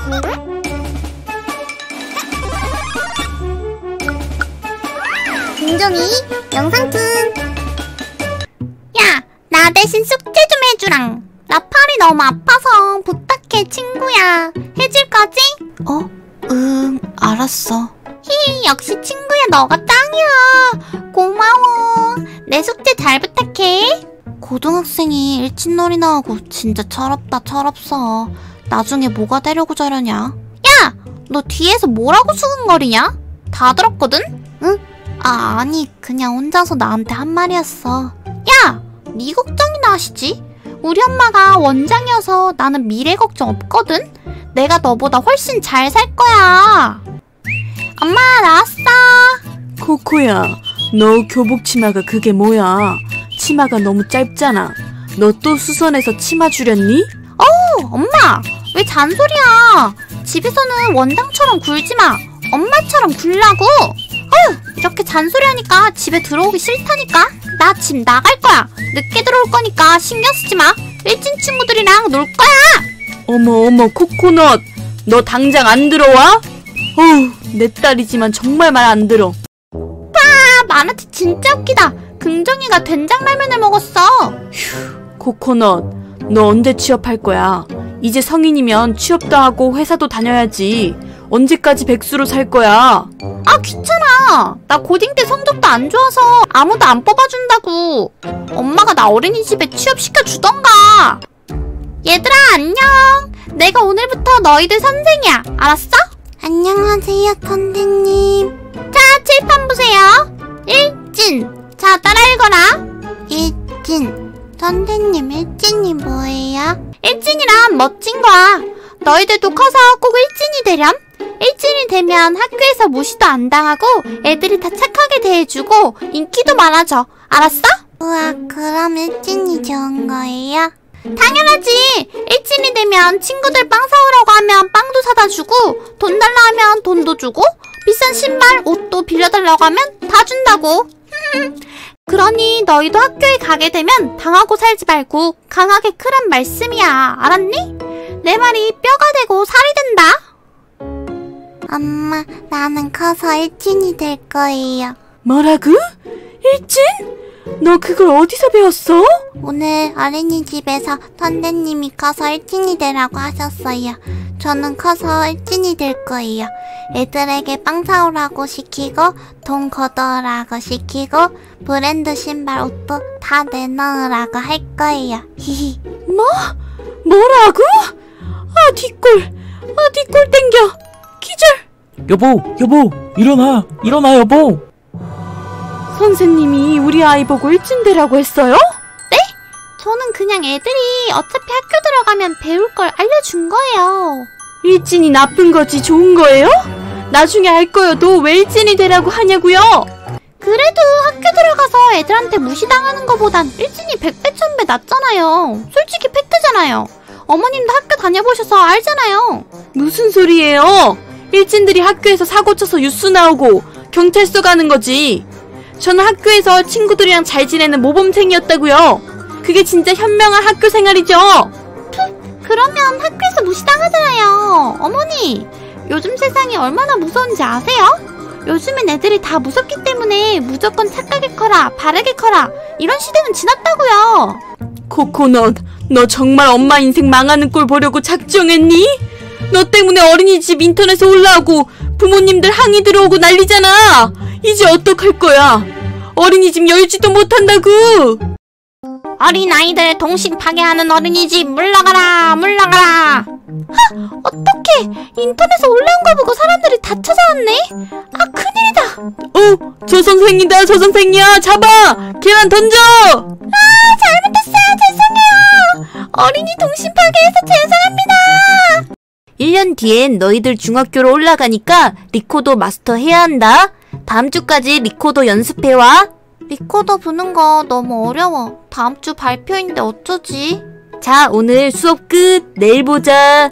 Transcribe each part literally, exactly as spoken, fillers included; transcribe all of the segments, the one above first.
김종이 영상툰. 야, 나 대신 숙제 좀 해주랑. 나 팔이 너무 아파서 부탁해 친구야. 해줄 거지? 어? 응, 알았어. 히, 역시 친구야, 너가 짱이야. 고마워. 내 숙제 잘 부탁해. 고등학생이 일진놀이나 하고 진짜 철없다 철없어. 나중에 뭐가 되려고 저러냐? 야! 너 뒤에서 뭐라고 수근거리냐? 다 들었거든? 응? 아, 아니 그냥 혼자서 나한테 한 말이었어. 야! 네 걱정이나 하시지? 우리 엄마가 원장이어서 나는 미래 걱정 없거든? 내가 너보다 훨씬 잘 살 거야. 엄마, 나왔어. 코코야, 너 교복 치마가 그게 뭐야? 치마가 너무 짧잖아. 너 또 수선해서 치마 줄였니? 어우, 엄마! 왜 잔소리야? 집에서는 원장처럼 굴지 마. 엄마처럼 굴라고. 어휴, 이렇게 잔소리하니까 집에 들어오기 싫다니까. 나 집 나갈 거야. 늦게 들어올 거니까 신경 쓰지 마. 일진 친구들이랑 놀 거야. 어머 어머 코코넛, 너 당장 안 들어와? 어우, 내 딸이지만 정말 말 안 들어. 아, 만화책 진짜 웃기다. 긍정이가 된장라면을 먹었어. 휴, 코코넛, 너 언제 취업할 거야? 이제 성인이면 취업도 하고 회사도 다녀야지. 언제까지 백수로 살 거야? 아, 귀찮아. 나 고딩 때 성적도 안 좋아서 아무도 안 뽑아준다고. 엄마가 나 어린이집에 취업시켜주던가. 얘들아, 안녕. 내가 오늘부터 너희들 선생이야. 알았어? 안녕하세요 선생님. 자, 칠판 보세요. 일진. 자, 따라 읽어라. 일진. 선생님, 일진이 뭐예요? 일진이란 멋진 거야. 너희들도 커서 꼭 일진이 되렴. 일진이 되면 학교에서 무시도 안 당하고 애들이 다 착하게 대해주고 인기도 많아져. 알았어? 우와, 그럼 일진이 좋은 거예요? 당연하지. 일진이 되면 친구들 빵 사오라고 하면 빵도 사다 주고, 돈 달라 하면 돈도 주고, 비싼 신발, 옷도 빌려달라고 하면 다 준다고. 그러니 너희도 학교에 가게 되면 당하고 살지 말고 강하게 크란 말씀이야. 알았니? 내 말이 뼈가 되고 살이 된다. 엄마, 나는 커서 일진이 될 거예요. 뭐라고? 일진? 너 그걸 어디서 배웠어? 오늘 어린이집에서 선생님이 커서 일진이 되라고 하셨어요. 저는 커서 일진이 될 거예요. 애들에게 빵 사오라고 시키고, 돈 걷어오라고 시키고, 브랜드 신발 옷도 다 내놓으라고 할 거예요. 히히. 뭐? 뭐라고? 아, 뒷골. 아, 뒷골 땡겨. 기절. 여보, 여보, 일어나, 일어나, 여보. 선생님이 우리 아이 보고 일진되라고 했어요? 네? 저는 그냥 애들이 어차피 학교 들어가면 배울 걸 알려준 거예요. 일진이 나쁜 거지 좋은 거예요? 나중에 알 거여도 왜 일진이 되라고 하냐고요? 그래도 학교 들어가서 애들한테 무시당하는 거보단 일진이 백배 천배 낫잖아요. 솔직히 팩트잖아요. 어머님도 학교 다녀보셔서 알잖아요. 무슨 소리예요? 일진들이 학교에서 사고 쳐서 뉴스 나오고 경찰서 가는 거지. 저는 학교에서 친구들이랑 잘 지내는 모범생이었다고요. 그게 진짜 현명한 학교 생활이죠. 푸, 그러면 학교에서 무시당하잖아요. 어머니, 요즘 세상이 얼마나 무서운지 아세요? 요즘엔 애들이 다 무섭기 때문에 무조건 착하게 커라, 바르게 커라, 이런 시대는 지났다고요. 코코넛, 너 정말 엄마 인생 망하는 꼴 보려고 작정했니? 너 때문에 어린이집 인터넷에 올라오고 부모님들 항의 들어오고 난리잖아. 이제 어떡할 거야? 어린이집 열지도 못한다고. 어린아이들 동심 파괴하는 어린이집 물러가라, 물러가라. 하! 어떡해, 인터넷에 올라온 걸 보고 사람들이 다 찾아왔네. 아, 큰일이다. 어, 저 선생이다. 저 선생이야. 잡아. 계란 던져. 아, 잘못했어요. 죄송해요. 어린이 동심 파괴해서 죄송합니다. 일 년 뒤엔 너희들 중학교로 올라가니까 리코더 마스터 해야 한다. 다음 주까지 리코더 연습해와. 리코더 부는 거 너무 어려워. 다음 주 발표인데 어쩌지? 자, 오늘 수업 끝. 내일 보자.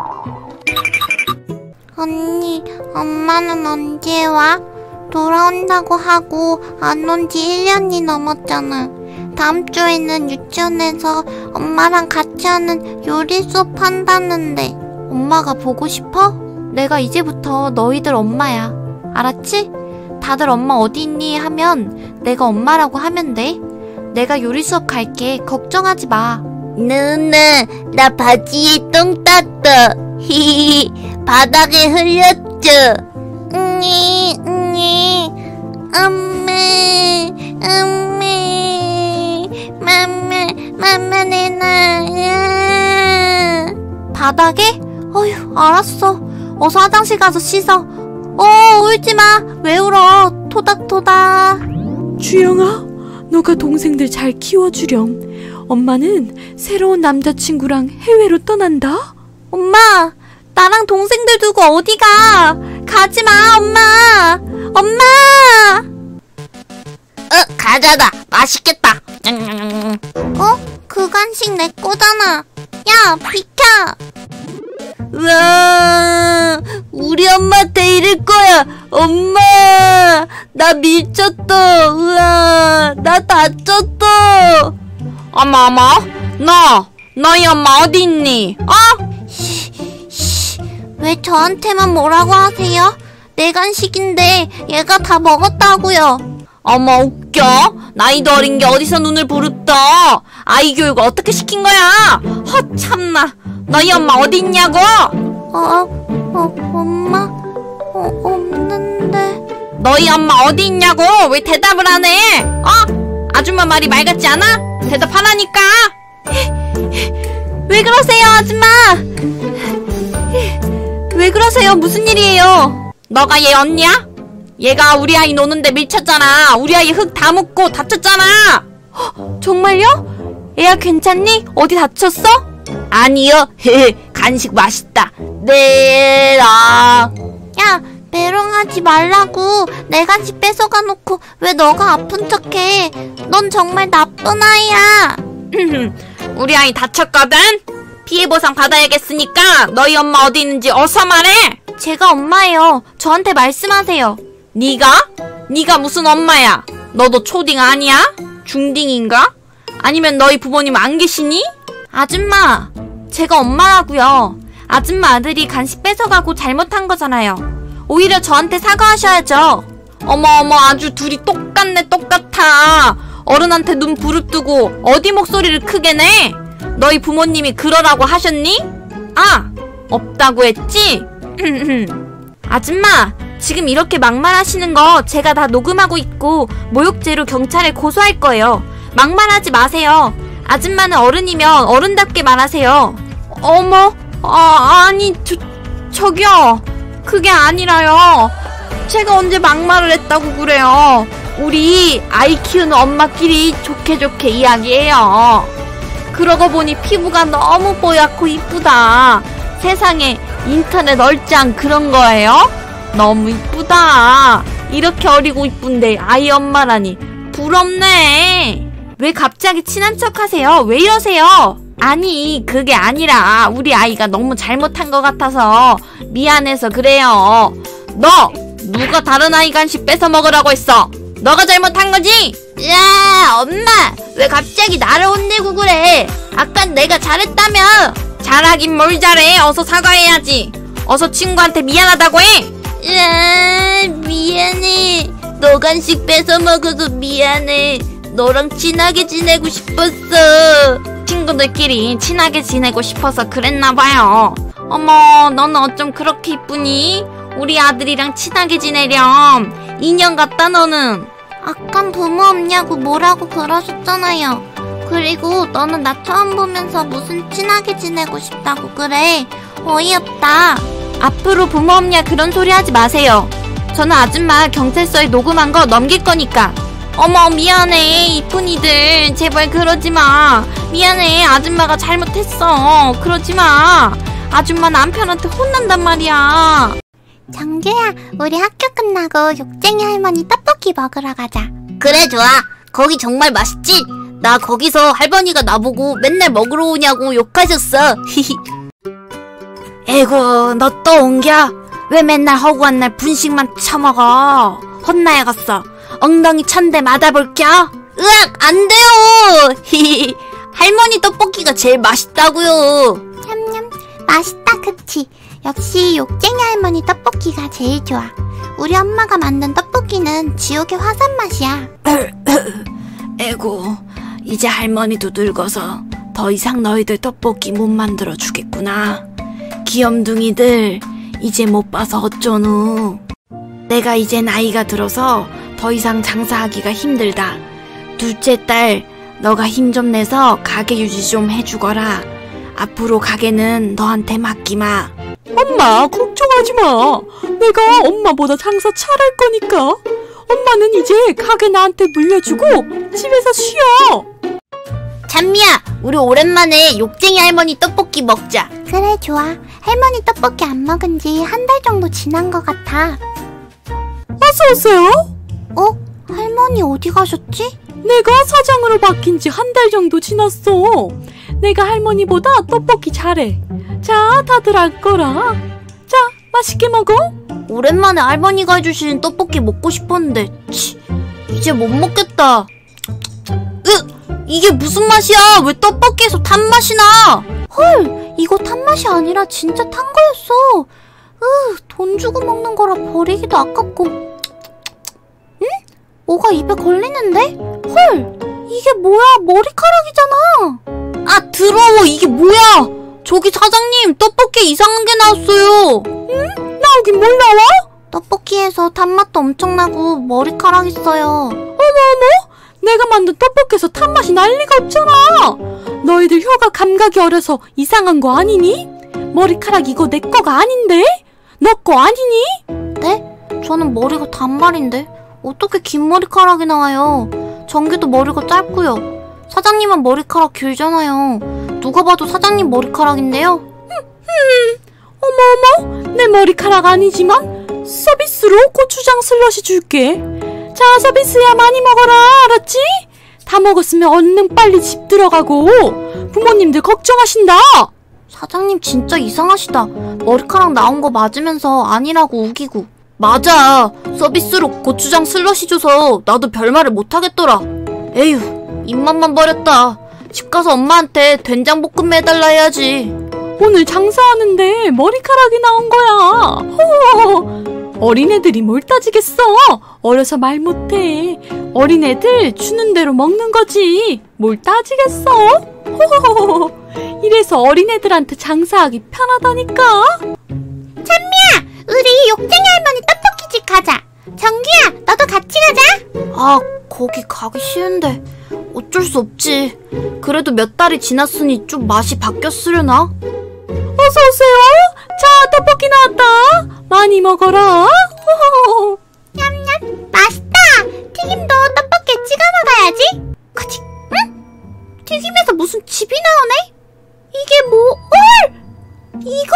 언니, 엄마는 언제 와? 돌아온다고 하고 안 온 지 일 년이 넘었잖아. 다음 주에는 유치원에서 엄마랑 같이 하는 요리 수업 한다는데 엄마가 보고 싶어? 내가 이제부터 너희들 엄마야. 알았지? 다들 엄마 어디 있니 하면 내가 엄마라고 하면 돼. 내가 요리 수업 갈게. 걱정하지 마. 누나, 나 바지에 똥 땄다. 히히, 바닥에 흘렸죠. 응이, 응이, 엄마, 엄마, 맘마, 맘마 내놔. 바닥에? 어휴, 알았어. 어서 화장실 가서 씻어. 어, 울지마. 왜 울어? 토닥토닥. 주영아, 너가 동생들 잘 키워주렴. 엄마는 새로운 남자친구랑 해외로 떠난다. 엄마, 나랑 동생들 두고 어디 가? 가지마, 엄마. 엄마! 어, 과자다. 맛있겠다. 어? 그 간식 내 거잖아. 야, 비켜! 우와, 우리 엄마한테 이럴 거야. 엄마, 나 미쳤다. 우와, 나 다쳤다. 어머, 어머, 너, 너희 엄마 어디 있니? 어? 왜 저한테만 뭐라고 하세요? 내 간식인데 얘가 다 먹었다고요. 어머, 웃겨? 나이도 어린 게 어디서 눈을 부릅떠? 아이 교육 어떻게 시킨 거야? 헛, 참나. 너희 엄마 어디 있냐고? 어, 어, 엄마? 어, 없는데. 너희 엄마 어디 있냐고? 왜 대답을 안 해? 어? 아줌마 말이 말 같지 않아? 대답하라니까. 왜 그러세요, 아줌마? 왜 그러세요? 무슨 일이에요? 너가 얘 언니야? 얘가 우리 아이 노는데 밀쳤잖아. 우리 아이 흙 다 묻고 다쳤잖아. 허, 정말요? 애야 괜찮니? 어디 다쳤어? 아니요. 간식 맛있다. 내라. 야, 메롱하지 말라고. 내 간식 뺏어가 놓고 왜 너가 아픈 척해? 넌 정말 나쁜 아이야. 우리 아이 다쳤거든? 피해 보상 받아야겠으니까 너희 엄마 어디 있는지 어서 말해. 제가 엄마예요. 저한테 말씀하세요. 네가? 네가 무슨 엄마야? 너도 초딩 아니야? 중딩인가? 아니면 너희 부모님 안 계시니? 아줌마, 제가 엄마라고요. 아줌마 아들이 간식 뺏어가고 잘못한 거잖아요. 오히려 저한테 사과하셔야죠. 어머 어머, 아주 둘이 똑같네. 똑같아. 어른한테 눈 부릅뜨고 어디 목소리를 크게 내? 너희 부모님이 그러라고 하셨니? 아, 없다고 했지? 아줌마, 지금 이렇게 막말하시는 거 제가 다 녹음하고 있고 모욕죄로 경찰에 고소할 거예요. 막말하지 마세요. 아줌마는 어른이면 어른답게 말하세요. 어머, 아, 아니, 저, 저기요. 그게 아니라요. 제가 언제 막말을 했다고 그래요. 우리 아이 키우는 엄마끼리 좋게 좋게 이야기해요. 그러고 보니 피부가 너무 뽀얗고 이쁘다. 세상에 인터넷 얼짱 그런 거예요? 너무 이쁘다. 이렇게 어리고 이쁜데 아이 엄마라니 부럽네. 왜 갑자기 친한 척 하세요? 왜 이러세요? 아니, 그게 아니라 우리 아이가 너무 잘못한 것 같아서 미안해서 그래요. 너! 누가 다른 아이 간식 뺏어 먹으라고 했어? 너가 잘못한 거지? 야, 엄마! 왜 갑자기 나를 혼내고 그래? 아까 내가 잘했다며? 잘하긴 뭘 잘해. 어서 사과해야지. 어서 친구한테 미안하다고 해. 야, 미안해. 너 간식 뺏어 먹어서 미안해. 너랑 친하게 지내고 싶었어. 친구들끼리 친하게 지내고 싶어서 그랬나봐요. 어머, 너는 어쩜 그렇게 이쁘니? 우리 아들이랑 친하게 지내렴. 인형 같다 너는. 아깐 부모 없냐고 뭐라고 그러셨잖아요. 그리고 너는 나 처음 보면서 무슨 친하게 지내고 싶다고 그래. 어이없다. 앞으로 부모 없냐 그런 소리 하지 마세요. 저는 아줌마 경찰서에 녹음한 거 넘길 거니까. 어머, 미안해 이쁜이들. 제발 그러지마. 미안해, 아줌마가 잘못했어. 그러지마. 아줌마 남편한테 혼난단 말이야. 정규야, 우리 학교 끝나고 욕쟁이 할머니 떡볶이 먹으러 가자. 그래, 좋아. 거기 정말 맛있지? 나 거기서 할머니가 나보고 맨날 먹으러 오냐고 욕하셨어. 에고, 너 또 온겨? 왜 맨날 허구한 날 분식만 처먹어? 혼나야겠어. 엉덩이 천대 맞아볼겨? 으악, 안 돼요. 할머니 떡볶이가 제일 맛있다고요. 냠냠, 맛있다 그치. 역시 욕쟁이 할머니 떡볶이가 제일 좋아. 우리 엄마가 만든 떡볶이는 지옥의 화산 맛이야. 에고, 이제 할머니도 늙어서 더 이상 너희들 떡볶이 못 만들어 주겠구나. 귀염둥이들, 이제 못 봐서 어쩌누. 내가 이제 나이가 들어서 더 이상 장사하기가 힘들다. 둘째 딸, 너가 힘 좀 내서 가게 유지 좀 해주거라. 앞으로 가게는 너한테 맡기마. 엄마, 걱정하지 마. 내가 엄마보다 장사 잘할 거니까. 엄마는 이제 가게 나한테 물려주고 집에서 쉬어. 찬미야, 우리 오랜만에 욕쟁이 할머니 떡볶이 먹자. 그래, 좋아. 할머니 떡볶이 안 먹은 지 한 달 정도 지난 것 같아. 어서오세요. 어? 할머니 어디 가셨지? 내가 사장으로 바뀐 지 한 달 정도 지났어. 내가 할머니보다 떡볶이 잘해. 자, 다들 알 거라. 자, 맛있게 먹어. 오랜만에 할머니가 해주신 떡볶이 먹고 싶었는데 치, 이제 못 먹겠다. 으, 이게 무슨 맛이야? 왜 떡볶이에서 탄맛이 나? 헐, 이거 탄맛이 아니라 진짜 탄 거였어. 으, 돈 주고 먹는 거라 버리기도 아깝고. 응? 뭐가 입에 걸리는데? 헐, 이게 뭐야? 머리카락이잖아. 아, 더러워. 이게 뭐야? 저기 사장님, 떡볶이에 이상한 게 나왔어요. 응? 나오긴 뭘 나와? 떡볶이에서 탄맛도 엄청나고 머리카락 있어요. 어머어머, 내가 만든 떡볶이에서 탄맛이 날 리가 없잖아. 너희들 혀가 감각이 어려서 이상한 거 아니니? 머리카락 이거 내 거가 아닌데? 너 거 아니니? 네? 저는 머리가 단발인데 어떻게 긴 머리카락이 나와요? 정규도 머리가 짧고요. 사장님은 머리카락 길잖아요. 누가 봐도 사장님 머리카락인데요. 어머어머, 내 머리카락 아니지만 서비스로 고추장 슬러시 줄게. 자, 서비스야, 많이 먹어라. 알았지? 다 먹었으면 얼른 빨리 집 들어가고. 부모님들 걱정하신다. 사장님 진짜 이상하시다. 머리카락 나온 거 맞으면서 아니라고 우기고. 맞아. 서비스로 고추장 슬러시 줘서 나도 별말을 못하겠더라. 에휴, 입맛만 버렸다. 집 가서 엄마한테 된장볶음 해달라 해야지. 오늘 장사하는데 머리카락이 나온 거야. 허허허. 어린애들이 뭘 따지겠어. 어려서 말 못해. 어린애들 주는 대로 먹는 거지. 뭘 따지겠어. 허허허. 이래서 어린애들한테 장사하기 편하다니까. 찬미야, 우리 욕쟁이 할머니 떡볶이집 가자. 정규야, 너도 같이 가자. 아, 거기 가기 싫은데 어쩔 수 없지. 그래도 몇 달이 지났으니 좀 맛이 바뀌었으려나? 어서오세요. 자, 떡볶이 나왔다. 많이 먹어라. 호호호. 냠냠, 맛있다. 튀김도 떡볶이에 찍어 먹어야지. 그치? 응? 튀김에서 무슨 즙이 나오네? 이게 뭐? 헐! 이거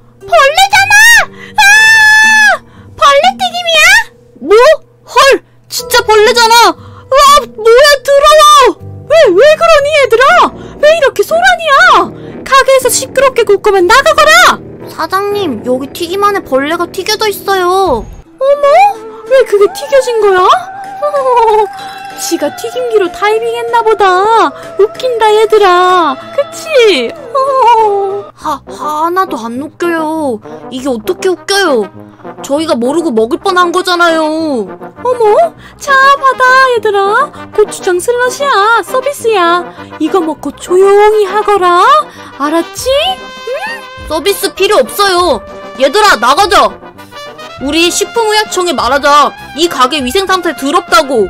벌레잖아! 아! 벌레 튀김이야? 뭐? 헐! 진짜 벌레잖아! 으아! 뭐야, 더러워! 왜, 왜 그러니, 얘들아? 왜 이렇게 소란이야? 가게에서 시끄럽게 굴 거면 나가거라! 사장님, 여기 튀김 안에 벌레가 튀겨져 있어요. 어머? 왜 그게 튀겨진 거야? 어허허허. 지가 튀김기로 다이빙 했나 보다. 웃긴다, 얘들아. 그치? 어허허. 하, 하나도 안 웃겨요. 이게 어떻게 웃겨요? 저희가 모르고 먹을 뻔한 거잖아요. 어머? 자, 받아, 얘들아. 고추장 슬러시야. 서비스야. 이거 먹고 조용히 하거라. 알았지? 응? 서비스 필요 없어요. 얘들아, 나가자. 우리 식품의약청에 말하자. 이 가게 위생상태 더럽다고.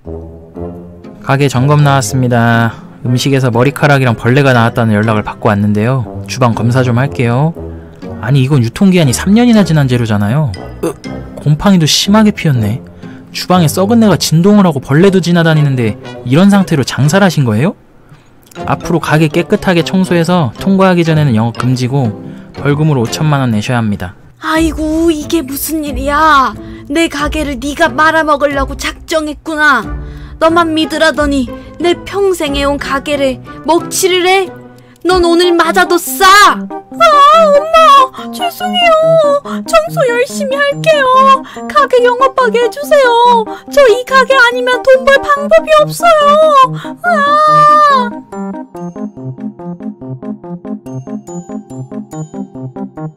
가게 점검 나왔습니다. 음식에서 머리카락이랑 벌레가 나왔다는 연락을 받고 왔는데요. 주방 검사 좀 할게요. 아니, 이건 유통기한이 삼 년이나 지난 재료잖아요. 으, 곰팡이도 심하게 피었네. 주방에 썩은 내가 진동을 하고 벌레도 지나다니는데 이런 상태로 장사를 하신 거예요? 앞으로 가게 깨끗하게 청소해서 통과하기 전에는 영업 금지고 벌금으로 오천만 원 내셔야 합니다. 아이고, 이게 무슨 일이야. 내 가게를 네가 말아먹으려고 작정했구나. 너만 믿으라더니 내 평생 해온 가게를 먹칠을 해? 넌 오늘 맞아도 싸! 아, 엄마! 죄송해요. 청소 열심히 할게요. 가게 영업하게 해주세요. 저 이 가게 아니면 돈 벌 방법이 없어요. 아!